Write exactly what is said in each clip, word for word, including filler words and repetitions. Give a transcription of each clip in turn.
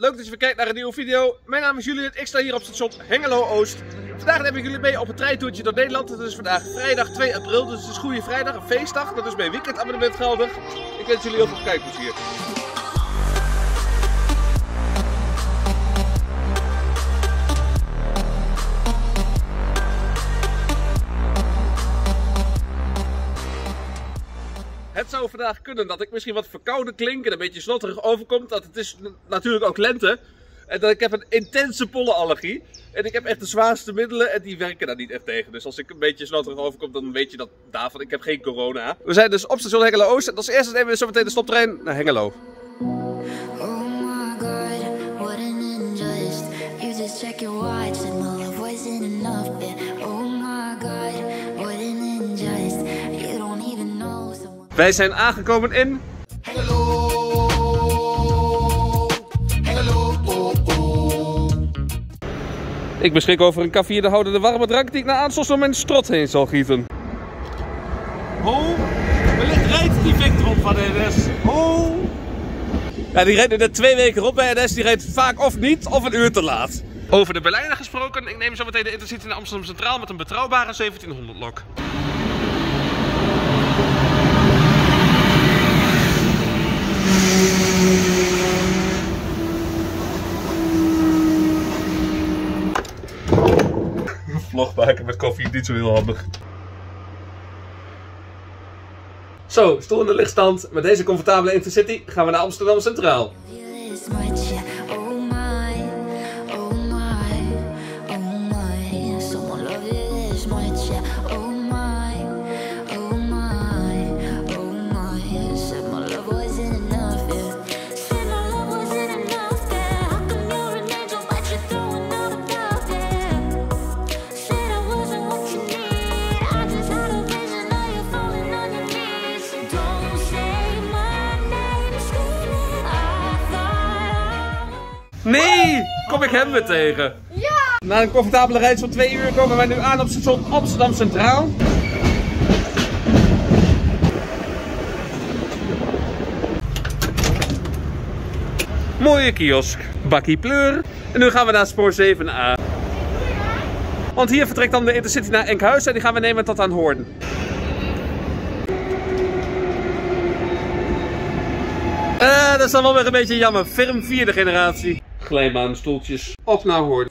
leuk dat je weer kijkt naar een nieuwe video. Mijn naam is Julian, ik sta hier op station Hengelo Oost. Vandaag neem ik jullie mee op een treintoertje door Nederland. Het is vandaag vrijdag twee april, dus het is Goede Vrijdag, een feestdag. Dat is bij weekendabonnement geldig. Ik wens jullie heel veel kijkplezier. Het zou vandaag kunnen dat ik misschien wat verkouden klink en een beetje snotterig overkomt. Dat het is natuurlijk ook lente. En dat ik heb een intense pollenallergie. En ik heb echt de zwaarste middelen en die werken daar niet echt tegen. Dus als ik een beetje snotterig overkom, dan weet je dat daarvan. Ik heb geen corona. We zijn dus op station Hengelo Oost. En als eerste nemen we zo meteen de stoptrein naar Hengelo. Wij zijn aangekomen in Hengelo. Hengelo. Oh, oh. Ik beschik over een café de houdende warme drank die ik na aanstos door mijn strot heen zal gieten. Oh, wellicht rijdt die Victron van de N S. Oh. Ja, die rijdt nu net twee weken op bij N S. Die rijdt vaak of niet of een uur te laat. Over de Berlijner gesproken, ik neem zo meteen de Intercity naar Amsterdam Centraal met een betrouwbare zeventienhonderd lok. Vlog maken met koffie, niet zo heel handig. Zo, stoel in de lichtstand. Met deze comfortabele Intercity gaan we naar Amsterdam Centraal. Nee! Kom ik hem weer tegen? Ja! Na een comfortabele reis van twee uur komen wij nu aan op station Amsterdam Centraal. Mooie kiosk. Bakkie pleur. En nu gaan we naar spoor zeven A. Want hier vertrekt dan de Intercity naar Enkhuizen en die gaan we nemen tot aan Hoorn. Eh, dat is dan wel weer een beetje jammer. Firm vierde generatie. Glijbaanstoeltjes. Op naar Hoorn.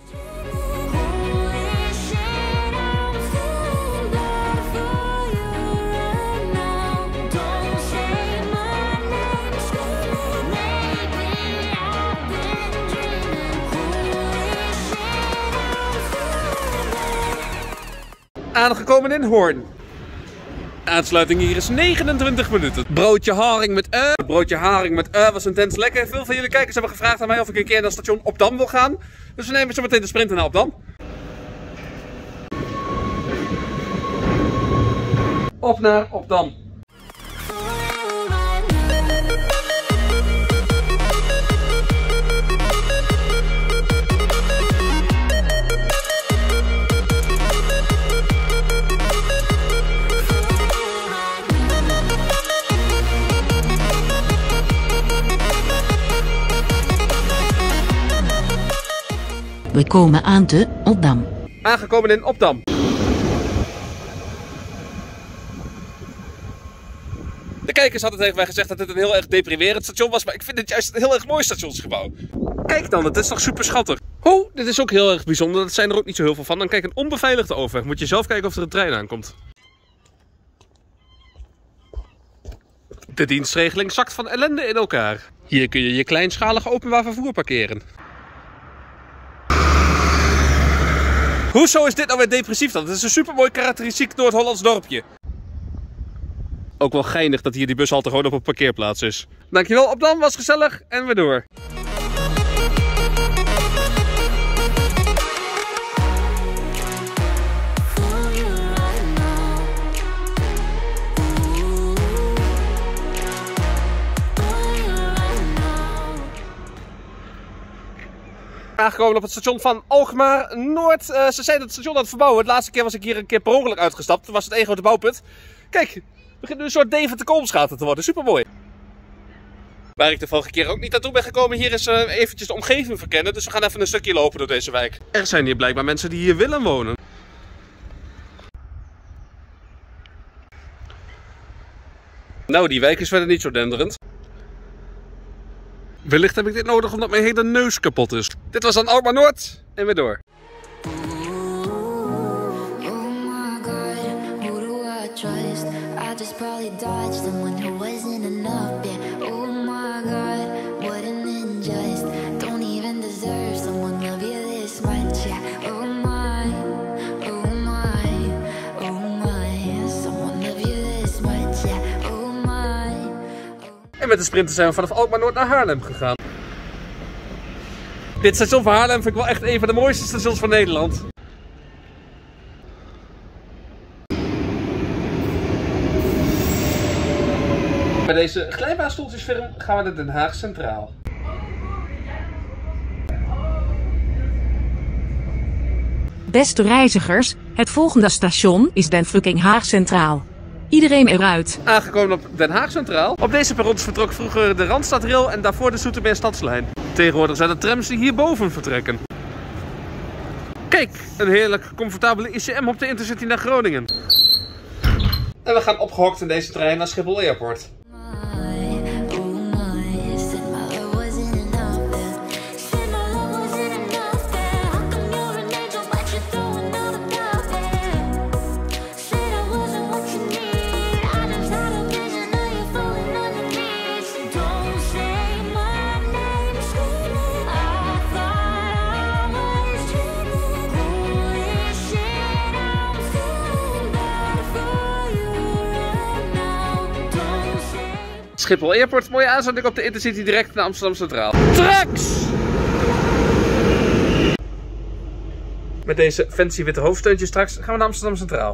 Aangekomen in Hoorn. Aansluiting hier is negenentwintig minuten. Broodje haring met eh. Broodje haring met eh was intens lekker. Veel van jullie kijkers hebben gevraagd aan mij of ik een keer naar station Opdam wil gaan. Dus we nemen zo meteen de sprinter naar Opdam. Op naar Opdam. We komen aan te Opdam. Aangekomen in Opdam. De kijkers hadden tegen mij gezegd dat dit een heel erg deprimerend station was, maar ik vind dit juist een heel erg mooi stationsgebouw. Kijk dan, het is toch super schattig. Oh, dit is ook heel erg bijzonder, dat zijn er ook niet zo heel veel van. Dan kijk, een onbeveiligde overweg. Moet je zelf kijken of er een trein aankomt. De dienstregeling zakt van ellende in elkaar. Hier kun je je kleinschalig openbaar vervoer parkeren. Hoezo is dit nou weer depressief dan? Het is een supermooi karakteristiek Noord-Hollands dorpje. Ook wel geinig dat hier die bushalte gewoon op een parkeerplaats is. Dankjewel Opdam, was gezellig en weer door. Aangekomen op het station van Alkmaar Noord. Uh, ze zijn het station aan het verbouwen. De laatste keer was ik hier een keer per ongeluk uitgestapt. Toen was het één grote bouwput. Kijk, het begint nu een soort Deventer Kolmsgaten te worden. Supermooi. Waar ik de vorige keer ook niet naartoe ben gekomen, hier is uh, eventjes de omgeving verkennen. Dus we gaan even een stukje lopen door deze wijk. Er zijn hier blijkbaar mensen die hier willen wonen. Nou, die wijk is verder niet zo denderend. Wellicht heb ik dit nodig omdat mijn hele neus kapot is. Dit was dan Alkmaar Noord en weer door. En met de sprinter zijn we vanaf Alkmaar Noord naar Haarlem gegaan. Dit station van Haarlem vind ik wel echt een van de mooiste stations van Nederland. Bij deze glijbaanstoeltjesfirm gaan we naar Den Haag Centraal. Beste reizigers, het volgende station is Den fucking Haag Centraal. Iedereen eruit. Aangekomen op Den Haag Centraal. Op deze perrons vertrok vroeger de Randstadrail en daarvoor de Zoetermeer Stadslijn. Tegenwoordig zijn de trams die hierboven vertrekken. Kijk, een heerlijk comfortabele I C M op de Intercity naar Groningen. En we gaan opgehokt in deze trein naar Schiphol Airport. Schiphol Airport, mooie aansluiting op de Intercity direct naar Amsterdam Centraal. Traks! Met deze fancy witte hoofdsteuntjes straks gaan we naar Amsterdam Centraal.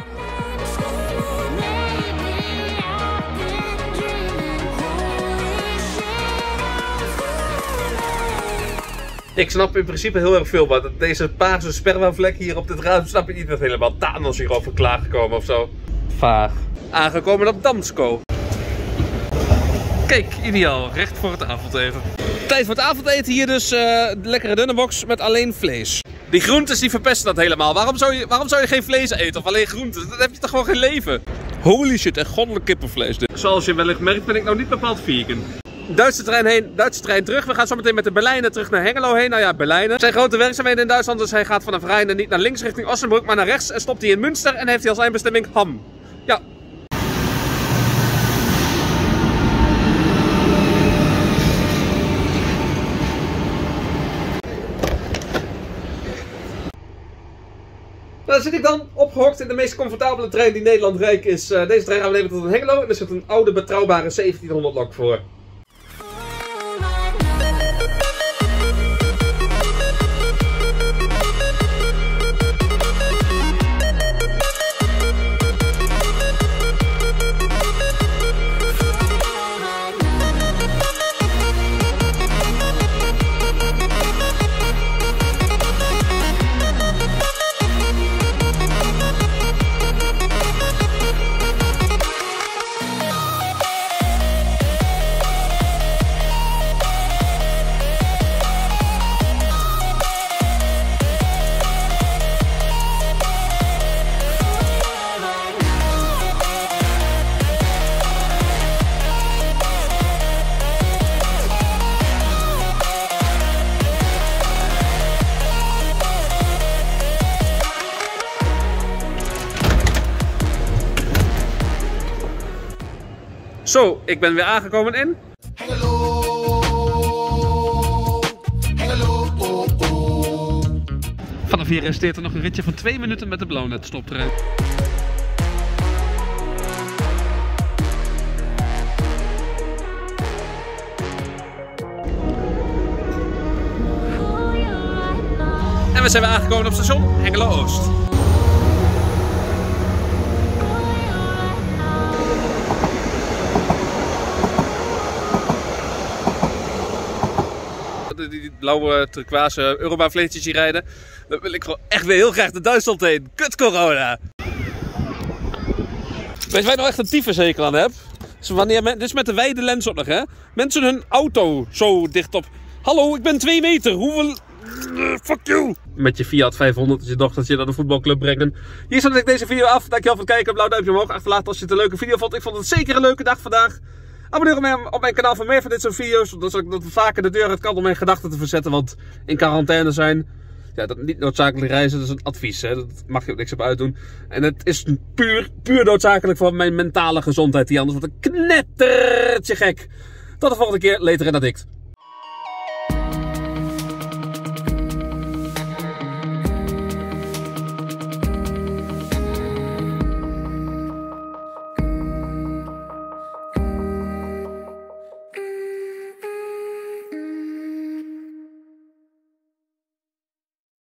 Ik snap in principe heel erg veel, maar deze paarse spermavlek hier op dit raam snap ik niet dat helemaal. Thanos hierover klaargekomen of zo. Vaag. Aangekomen op Damsko. Kijk, ideaal. Recht voor het avondeten. Tijd voor het avondeten hier dus. Uh, de lekkere dunnebox met alleen vlees. Die groentes die verpesten dat helemaal. Waarom zou, je, waarom zou je geen vlees eten of alleen groenten? Dan heb je toch gewoon geen leven. Holy shit, echt goddelijk kippenvlees dit. Zoals je wellicht merkt ben ik nou niet bepaald vegan. Duitse trein heen, Duitse trein terug. We gaan zo meteen met de Berlijner terug naar Hengelo heen. Nou ja, Berlijner. Er zijn grote werkzaamheden in Duitsland, dus hij gaat vanaf Rijnen niet naar links richting Osnabrück, maar naar rechts. En stopt hij in Münster en heeft hij als eindbestemming Ham. Ja. Nou, daar zit ik dan opgehokt in de meest comfortabele trein die Nederland rijk is. Uh, deze trein gaan we leveren tot in Hengelo en er zit een oude betrouwbare zeventienhonderd lok voor. Zo, ik ben weer aangekomen in Hengelo, Hengelo, oh, oh. Vanaf hier resteert er nog een ritje van twee minuten met de Blauwnet stoptrein. En we zijn weer aangekomen op station Hengelo Oost. Die blauwe turquoise Eurobahn-vleetjes hier rijden. Dan wil ik gewoon echt weer heel graag naar Duitsland heen. Kut corona! Weet je waar ik nou echt een tyfushekel aan heb? Wanneer men, dit is met de wijde lens ook nog, hè? Mensen hun auto zo dicht op. Hallo, ik ben twee meter. Hoeveel... Uh, fuck you. Met je Fiat vijfhonderd als je dochtertje naar de voetbalclub brengen. Hier sluit ik deze video af. Dankjewel voor het kijken. Blauw duimpje omhoog. Achterlaten als je het een leuke video vond. Ik vond het zeker een leuke dag vandaag. Abonneer op mijn, op mijn kanaal voor meer van dit soort video's. Zodat ik dat vaker de deur uit kan om mijn gedachten te verzetten. Want in quarantaine zijn... Ja, dat niet noodzakelijk reizen, dat is een advies. Hè? Dat mag je ook niks op uitdoen. En het is puur, puur noodzakelijk voor mijn mentale gezondheid. Die anders wordt een knettertje gek. Tot de volgende keer. Later en addict.